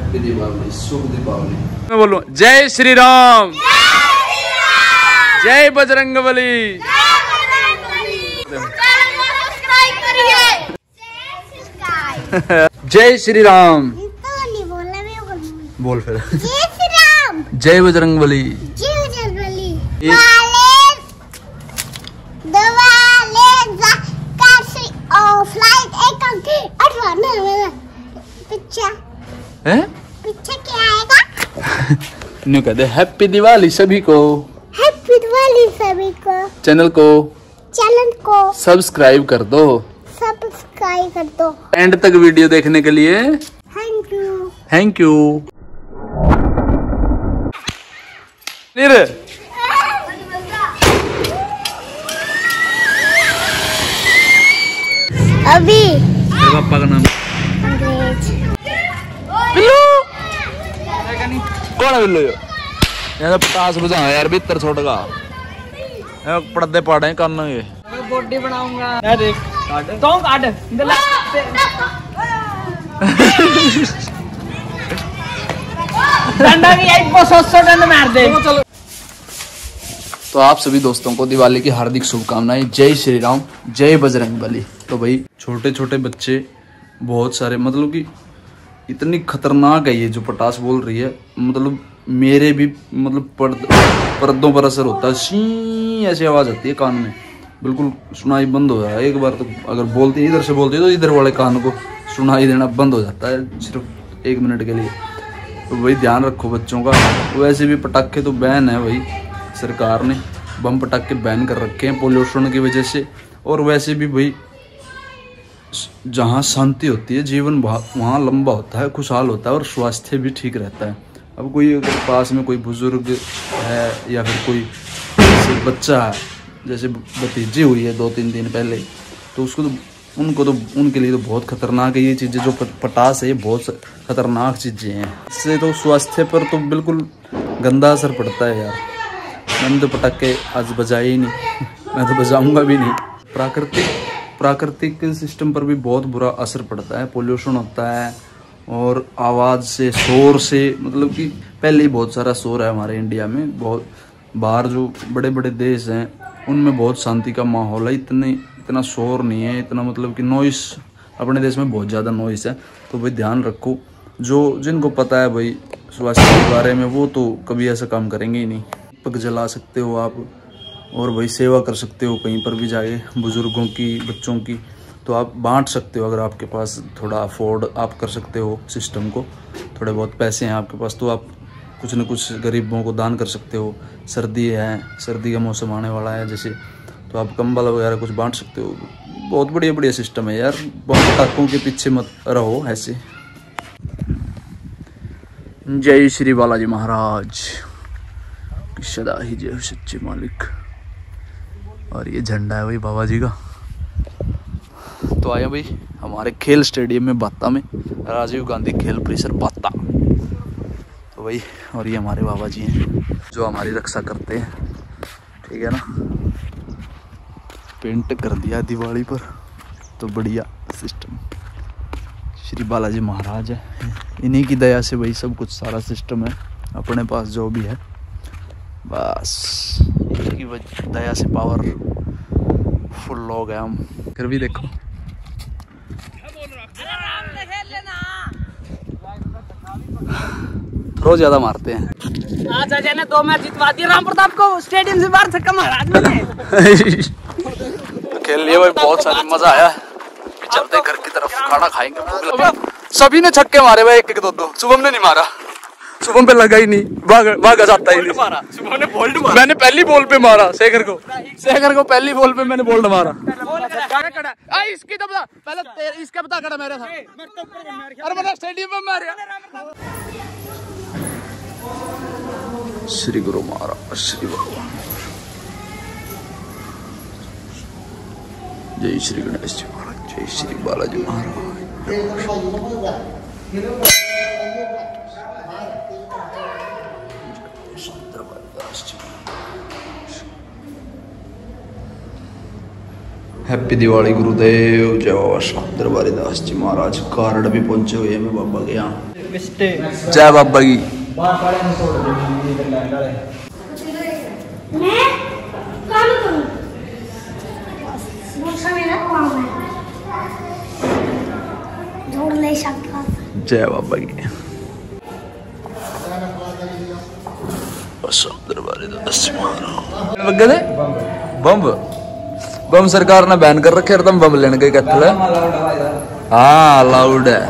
Happy Deepawali, शुभ दीपावली। मैं बोलूं जय श्री राम, जय बजरंगबली। जय श्री राम। बोल फिर। जय श्री राम, जय बजरंगबली। पीछे क्या आएगा? न्यू कहते हैप्पी दिवाली सभी को, हैप्पी दिवाली सभी को। चैनल को सब्सक्राइब कर दो, सब्सक्राइब कर दो। एंड तक वीडियो देखने के लिए थैंक यू, थैंक यू। अभी मेरे पापा का नाम अंग्रेज। बिल्लू कौन है बिल्लू? यहाँ पटास बजा यार भीतर छोड़ का पड़दे पाड़े करना ये बॉडी बनाऊंगा। देख तो काट डंडा की 100 डंड मार दे। तो आप सभी दोस्तों को दिवाली की हार्दिक शुभकामनाएं। जय श्री राम, जय बजरंगबली। तो भाई छोटे छोटे बच्चे बहुत सारे, मतलब कि इतनी खतरनाक है ये जो पटास बोल रही है, मतलब मेरे भी मतलब पर्दों पर असर होता है। शी ऐसी आवाज़ आती है कान में, बिल्कुल सुनाई बंद हो जाए। एक बार तो अगर बोलती इधर से बोलती है तो इधर वाले कान को सुनाई देना बंद हो जाता है सिर्फ 1 मिनट के लिए। तो भाई ध्यान रखो बच्चों का। वैसे भी पटाखे तो बैन है भाई, सरकार ने बम पटाखे बैन कर रखे हैं पोल्यूशन की वजह से। और वैसे भी भाई जहाँ शांति होती है जीवन वहाँ लंबा होता है, खुशहाल होता है और स्वास्थ्य भी ठीक रहता है। अब कोई अगर पास में कोई बुजुर्ग है या फिर कोई बच्चा है, जैसे भतीजी हुई है 2-3 दिन पहले, तो उसको तो उनके लिए तो बहुत खतरनाक है ये चीज़ें। जो पटास है ये बहुत खतरनाक चीज़ें हैं, इससे तो स्वास्थ्य पर तो बिल्कुल गंदा असर पड़ता है यार। मैंने तो पटाखे आज बजाए ही नहीं, मैं तो बजाऊंगा भी नहीं। प्राकृतिक सिस्टम पर भी बहुत बुरा असर पड़ता है, पोल्यूशन होता है और आवाज़ से, शोर से, मतलब कि पहले ही बहुत सारा शोर है हमारे इंडिया में। बहुत बाहर जो बड़े बड़े देश हैं उनमें बहुत शांति का माहौल है, इतना शोर नहीं है, इतना मतलब कि नॉइस। अपने देश में बहुत ज़्यादा नॉइस है। तो भाई ध्यान रखो, जो जिनको पता है भाई स्वास्थ्य के बारे में वो तो कभी ऐसा काम करेंगे ही नहीं। पग जला सकते हो आप और भाई सेवा कर सकते हो कहीं पर भी जाके, बुजुर्गों की, बच्चों की। तो आप बांट सकते हो, अगर आपके पास थोड़ा अफोर्ड आप कर सकते हो सिस्टम को, थोड़े बहुत पैसे हैं आपके पास, तो आप कुछ न कुछ गरीबों को दान कर सकते हो। सर्दी है, सर्दी का मौसम आने वाला है जैसे, तो आप कंबल वगैरह कुछ बांट सकते हो। बहुत बढ़िया बढ़िया सिस्टम है यार। बहुत पटाखों के पीछे मत रहो ऐसे। जय श्री बालाजी महाराज की सदा ही जय सच्चे मालिक। और ये झंडा है भाई बाबा जी का। तो आया भाई हमारे खेल स्टेडियम में बाता में, राजीव गांधी खेल परिसर बाता। तो भाई और ये हमारे बाबा जी हैं जो हमारी रक्षा करते हैं, ठीक है ना। पेंट कर दिया दिवाली पर, तो बढ़िया सिस्टम। श्री बालाजी महाराज है, इन्हीं की दया से भाई सब कुछ सारा सिस्टम है अपने पास जो भी है, बस इनकी दया से पावर फुल लोग हैं हम। फिर भी देखो थ्रो ज्यादा मारते हैं। आज अजय ने 2 मैच जितवा दिया राम प्रताप को, स्टेडियम से बाहर छक्का मारा आज मैंने। खेल लिए भाई, बहुत सारे मजा आया। चलते घर की तरफ, खाना खाएंगे। सभी ने छक्के मारे भाई, 1-1 2-2। शुभम ने नहीं मारा, शुभम पे लगा ही नहीं, भागा जाता ही नहीं। शुभम ने बोल्ड मारा, मैंने पहली बॉल पे मारा शेखर को पहली बॉल पे मैंने बोल्ड मारा। इसकी तो बता पहले, इसका बता कड़ा मेरा था। अरे मतलब स्टेडियम में मारा। श्री गुरु महाराज, श्री भगवान, जय श्री गणेश जी महाराज, जय श्री बालाजी महाराज। हैप्पी दिवाली गुरुदेव, जय बाबा शांत दरबारी दास जी महाराज। कार्ड भी पहुंचे हुए हैं बाबा के यहाँ। जय बाबा की। जय बाबा की। बम बम सरकार ने बैन कर रखे, तुम बम लेने गए कत्ल। हाँ अलाउड है,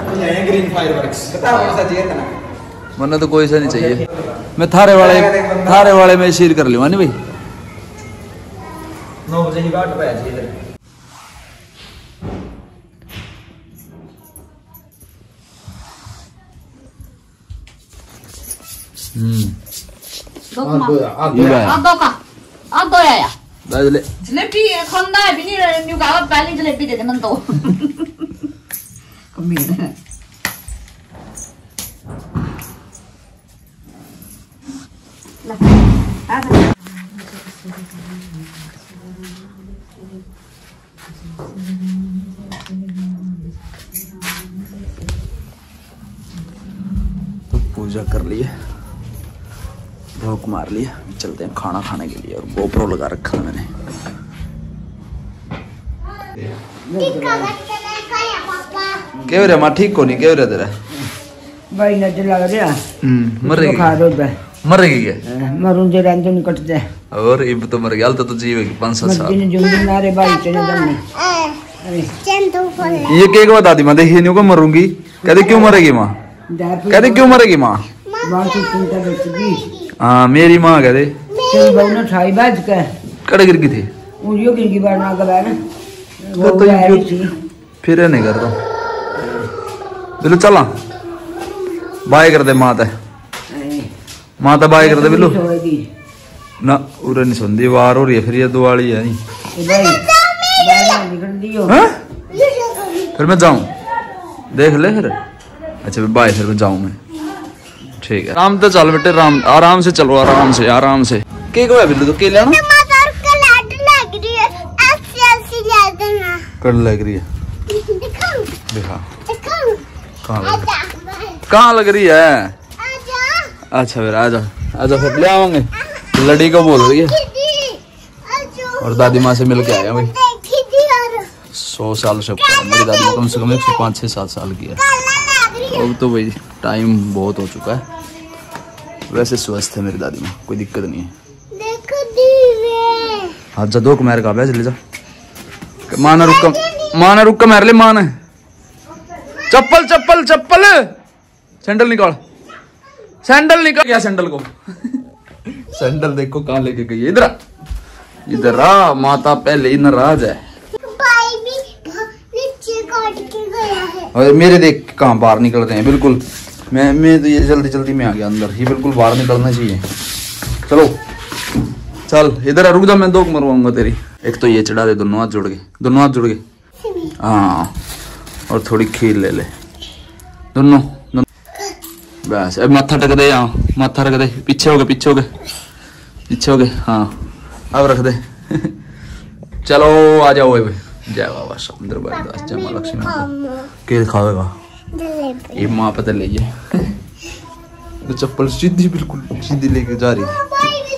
मन्ने तो कोई सा नहीं चाहिए। मैं थारे वाले में शेयर कर लूँगा नहीं भाई। 9 बजे की बाट पे है। जलेबी खाना है भी नहीं, न्यू का पहली जलेबी दे दे मन तो कमी है। तो पूजा कर लिए, भोग मार लिया, चलते हैं खाना खाने के लिए। और गोप्रो लगा रखा है मैंने। क्या हो रहा माँ? ठीक को नहीं? क्या हो रहा तेरा भाई? नजर लग रहा मर रही मर रही है। मरूं जे रंजो नहीं कट जाए। और ये तो मर गया तो जीवेगी 5-7 साल। नारे भाई चले दम ये केक बता दी माँ, देखिए नहीं को मरूंगी। कहते क्यों मरेगी माँ? कहते क्यों मरेगी माँ? हाँ मेरी माँ कहते कड़े गिर गई थी। फिर नहीं कर दो बिल्लू, चला बाय कर दे माता। माता बाय कर दे बिल्लू ना। उरे नहीं सुनती, वार हो रही है। फिर ये दिवाली है फिर मैं जाऊं, देख ले फिर। अच्छा बाय, फिर मैं जाऊं मैं। ठीक है आराम से चल बेटे, आराम से चलो, आराम से आराम से। केक हुआ बिल्लू तो के लेना कर लग रही है। दिखा कहाँ लग रही है? अच्छा फिर आजा आजा, फिर ले आवांगे। लड़ी को बोल रही है। और दादी माँ से मिल के आया भाई। 100 साल से मेरी दादी माँ कम से कम 105-6 साल की है। अब तो भाई टाइम बहुत हो चुका है। वैसे स्वस्थ है मेरी दादी माँ, कोई दिक्कत नहीं है। हाँ जा 2 कुमार का ले जा। माना रुक मार ले मान। चप्पल चप्पल चप्पल, सैंडल निकाल, सैंडल निकाल। क्या सैंडल को सैंडल देखो कहाँ लेके गई है। इधर इधर आ, माता पहले ही नाराज है। और मेरे देख कहाँ बाहर निकलते हैं बिल्कुल। मैं तो ये जल्दी में आ गया अंदर ही, बिल्कुल बाहर निकलना चाहिए। चलो चल इधर रुक जा, मैं 2 मरवाऊंगा तेरी। एक तो ये चढ़ा दे, दोनों हाथ जुड़ गए। हाँ और थोड़ी खीर ले ले, दोनों बस। अब माथा टक दे, यहाँ माथा रख दे। पीछे हो गए हाँ अब रख दे। चलो आ जाओ भाई। जय बाबा समुद्र बरदास, जय माँ लक्ष्मी माता। के खाएगा ये माँ पता ले तो चप्पल सीधी बिल्कुल सीधी लेके जा रही है।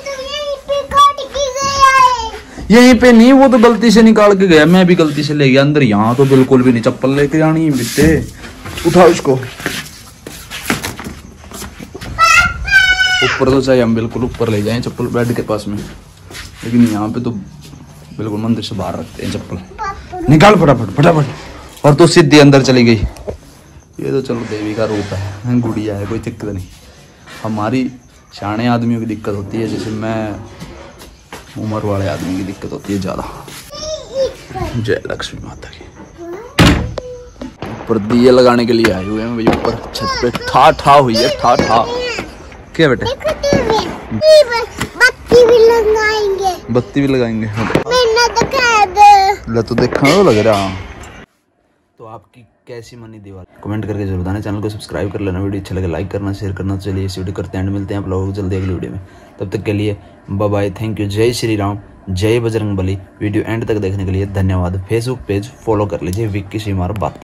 यहीं पे नहीं, वो तो गलती से निकाल के गया, मैं भी गलती से ले गया अंदर। यहाँ तो बिल्कुल भी नहीं चप्पल लेके जानी है बेटे। उठाओ इसको ऊपर, तो चाहिए हम बिल्कुल ऊपर ले जाएं चप्पल बेड के पास में, लेकिन यहाँ पे तो बिल्कुल मंदिर से बाहर रखते हैं चप्पल। निकाल फटाफट। और तो सीधी अंदर चली गई। ये तो चलो देवी का रूप है, गुड़िया है, कोई दिक्कत नहीं। हमारी सियाने आदमियों की दिक्कत होती है, जैसे मैं उम्र वाले आदमी की दिक्कत होती है ज्यादा। जय लक्ष्मी माता की। ऊपर दिए लगाने के लिए आए हुए हैं भाई, ऊपर छत पे ठा हुई है ठा। क्या बेटे? बत्ती भी लगाएंगे। तो देखा लग रहा। तो आपकी कैसी मनी दिवाली कमेंट करके जरूर बताना। चैनल को सब्सक्राइब कर लेना, वीडियो अच्छा लगे लाइक करना, शेयर करना। चलिए इस वीडियो करते हैं, मिलते हैं आप लोगों को जल्दी अगली वीडियो में। तब तक के लिए बाय बाय, थैंक यू। जय श्री राम, जय बजरंगबली। वीडियो एंड तक देखने के लिए धन्यवाद। फेसबुक पेज फॉलो कर लीजिए, विक्की श्रीमार बात।